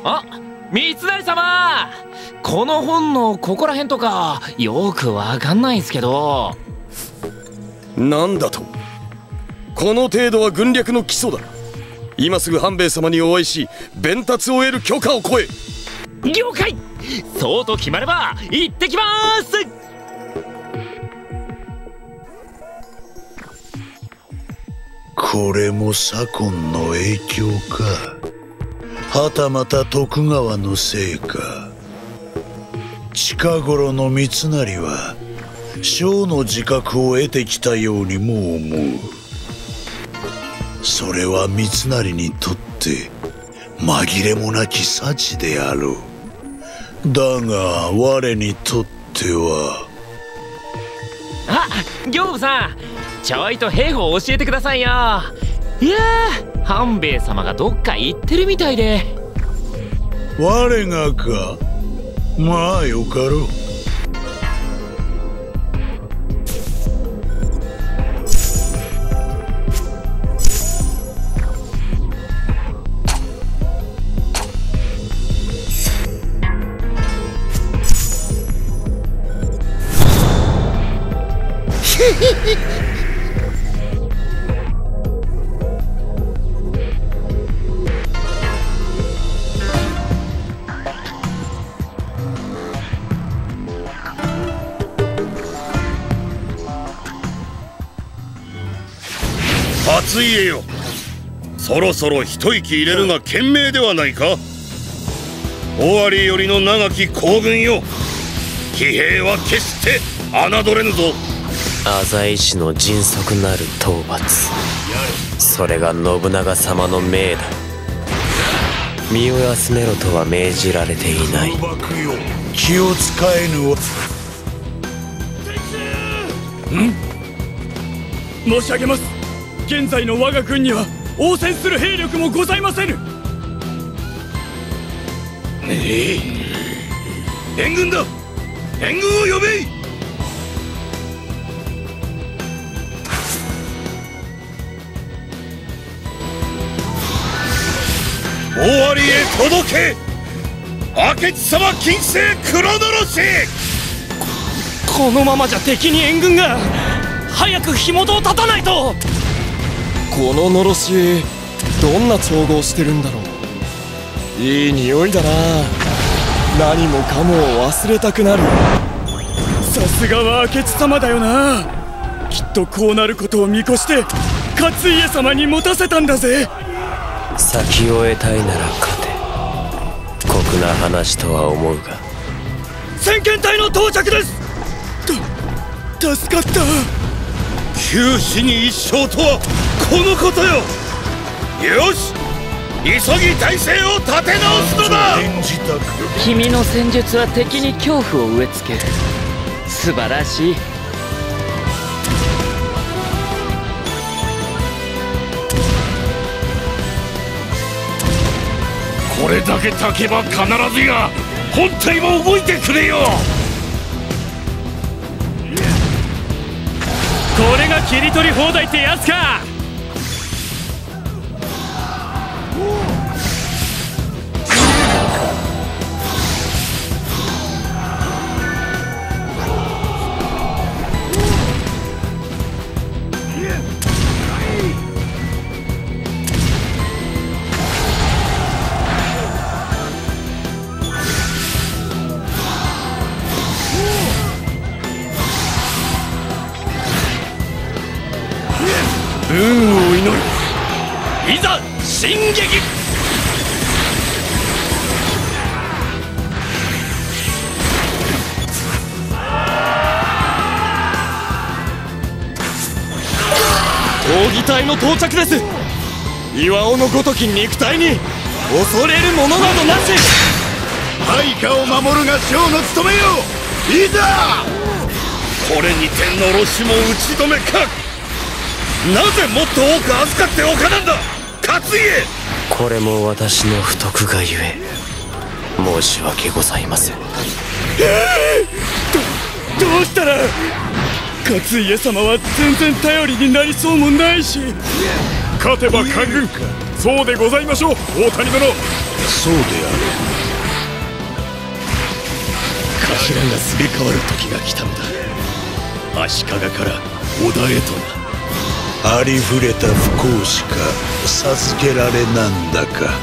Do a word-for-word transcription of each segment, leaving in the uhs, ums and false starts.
あ、三成様、この本のここら辺とかよくわかんないんすけど。 なんだと。この程度は軍略の基礎だ。今すぐ半兵衛様にお会いし伝達を得る許可を請え。 了解。そうと決まれば行ってきまーす。 これも左近の影響か、はたまた徳川のせいか。近頃の三成は将の自覚を得てきたようにも思う。それは三成にとって紛れもなき幸であろう。だが我にとっては。 あ、刑部さん、ちょいと兵法を教えてくださいよ。いやー、半兵衛様がどっか行ってるみたいで。 我がか。まあよかろう。 勝家よ、そろそろ一息入れるが賢明ではないか。尾張よりの長き行軍よ、騎兵は決して侮れぬぞ。 浅井氏の迅速なる討伐、それが信長様の命だ。身を休めろとは命じられていない。 気を使えぬ。 ん？申し上げます。現在の我が軍には応戦する兵力もございませぬ。 ええ、援軍だ。援軍を呼べ。尾張へ届け。明智様金星黒のろし。 このままじゃ敵に援軍が。早く火元を断たないと。 こののろし、どんな調合してるんだろう。いい匂いだな。何もかもを忘れたくなる。 さすがは明智様だよな。きっとこうなることを見越して勝家様に持たせたんだぜ。 先を得たいなら勝て。酷な話とは思うが。 先遣隊の到着です。と助かった。 九死に一生とはこのことよ。よし、急ぎ体制を立て直すのだ。 君の戦術は敵に恐怖を植え付ける。素晴らしい。 これだけ炊けば必ずや本体も動いてくれよ。 これが切り取り放題ってやつか。運を祈る。いざ進撃。 闘技隊の到着です。岩尾のごとき肉体に恐れるものなどなし。 配下を守るが将の務めよ。いざ。 これにてのろしも打ち止めか。なぜもっと多く預かっておかなんだ勝家。 これも私の不徳がゆえ申し訳ございません。 えー、ど, どうしたら。勝家様は全然頼りになりそうもないし。 勝てば官軍か。 そうでございましょう、大谷殿。 そうである。 頭がすり替わる時が来たのだ。足利から織田へとな。 ありふれた不幸しか授けられなんだか。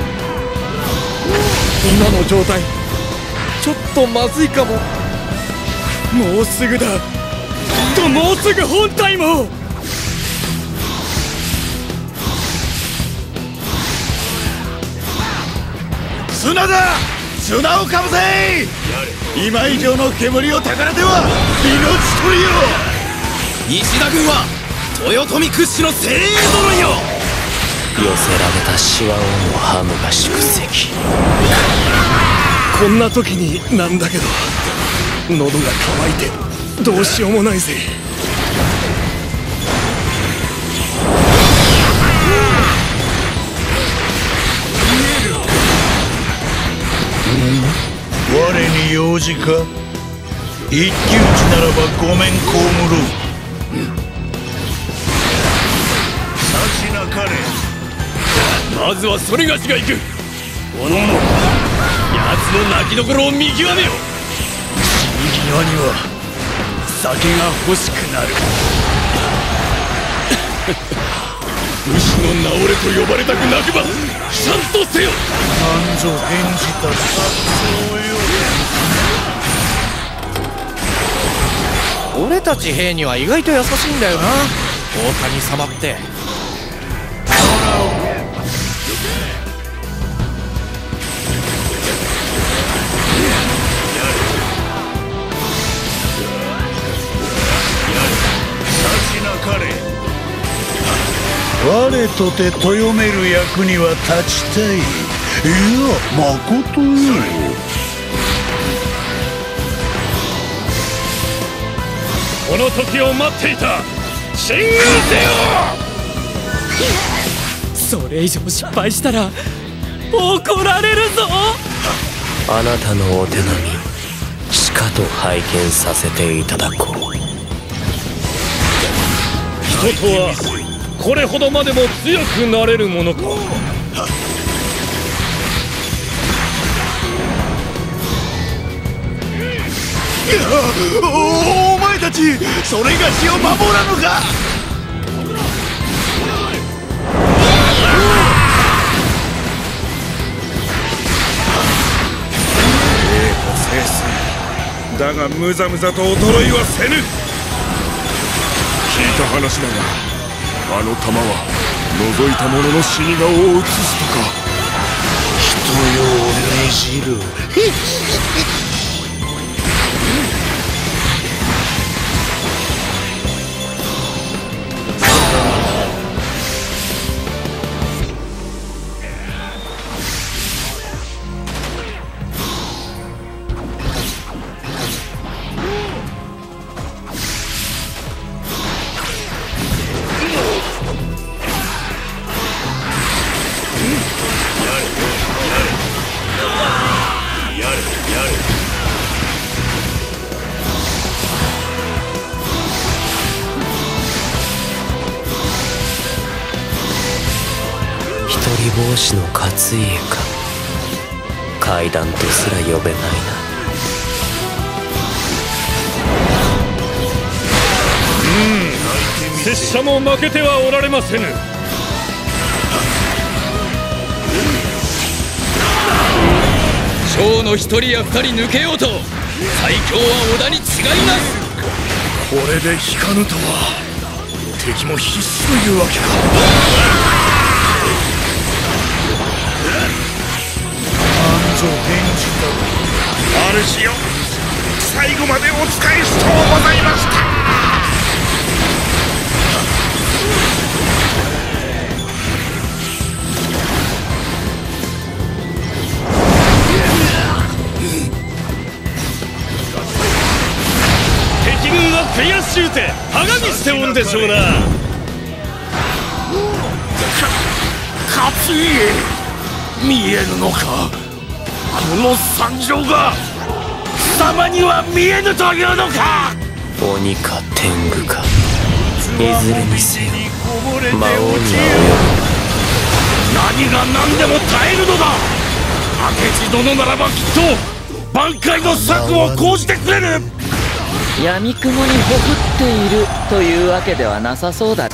今の状態ちょっとまずいかも。 もうすぐだ。ともうすぐ本体も。 砂だ、砂をかぶせ。今以上の煙をたからでは命取りよ。 石田軍は豊臣屈指の精鋭殿よ。 寄せられたシワ王のハムが蓄積。 こんな時になんだけど、喉が渇いてどうしようもないぜ。 我に用事か。一騎打ちならばごめん被ろう。さしなかれ。 まずはそれがしが行く。おのおの、奴の泣きどころを見極めよ。死に際には酒が欲しくなる。武士の名折れと呼ばれたくなくばちゃんとせよ。 なんぞ返じた殺生よ。 俺たち兵には意外と優しいんだよな、大谷様って。 我とて豊める役には立ちたい。いや、まことよ。 この時を待っていた。進軍せよ。それ以上失敗したら怒られるぞ。 あなたのお手並みしかと拝見させていただこう。 人とはこれほどまでも強くなれるものか。 お, お前たちそれがしを守らぬか。 栄華盛衰だがむざむざと衰いはせぬ。 聞いた話だが、あの弾は覗いた者の死に顔を映すとか。 人よをねじる。 帽子の勝家か。階段とすら呼べないな。 うん、拙者も負けてはおられませぬ。将の一人や二人抜けようと最強は織田に違います。これで引かぬとは敵も必死というわけか。 主よ、最後までお仕えしとうございました。 敵軍は悔しゅうて歯がみしておるでしょうな。 か勝家見えるのか。この惨状が貴様には見えぬというのか。 鬼か天狗か、いずれにせよ魔王には及ぶ。 が何でも耐えるのだ。明智殿ならばきっと挽回の策を講じてくれる。 闇雲にほふっているというわけではなさそうだね。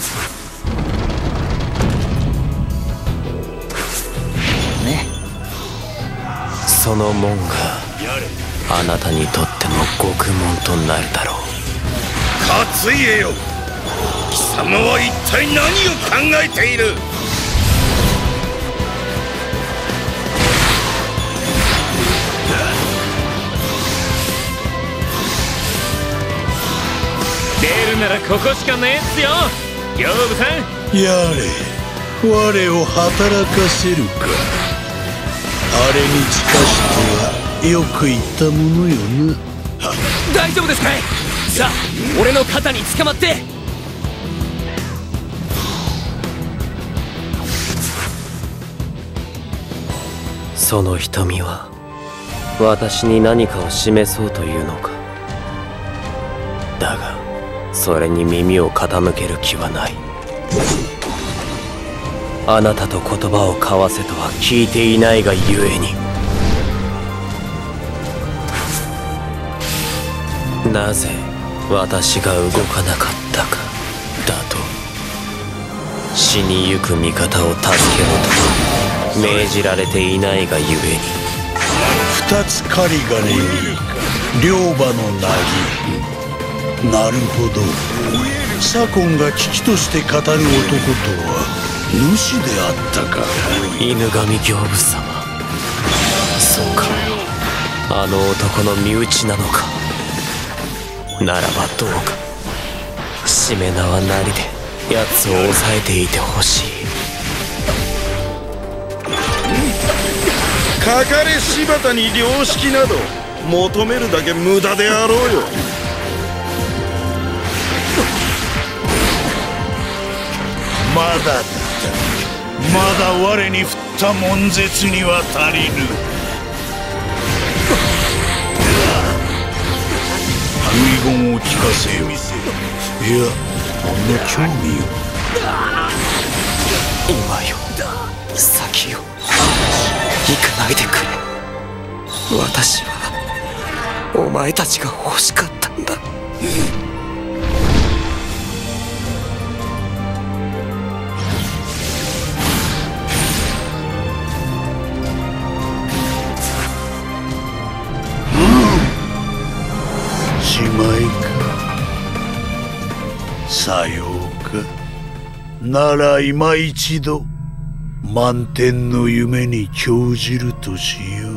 その門があなたにとっての獄門となるだろう。 勝家よ、貴様は一体何を考えている。 出るならここしかねえっすよ、刑部さん。 やれ、我を働かせるか。あれに近してはよく言ったものよな。 大丈夫ですかい。さあ俺の肩につかまって。 その瞳は私に何かを示そうというのか。だがそれに耳を傾ける気はない。あなたと言葉を交わせとは聞いていないがゆえに、なぜ私が動かなかったかだと。死にゆく味方を助けろと命じられていないがゆえに、 二つ狩り金に両馬のなぎ。なるほど、左近が危機として語る男とは主であったか。 犬神刑部様、そうか、あの男の身内なのか。ならばどうかしめ縄なりで奴を抑えていてほしい。 かかれ柴田に良識など求めるだけ無駄であろうよ。 まだだ、まだ我に振った悶絶には足りぬ。遺言を聞かせよ。いや、ほんの興味よ。 今よ、先よ、行かないでくれ。私はお前たちが欲しかったんだ。 しまいか。さようか。なら今一度満天の夢に興じるとしよう。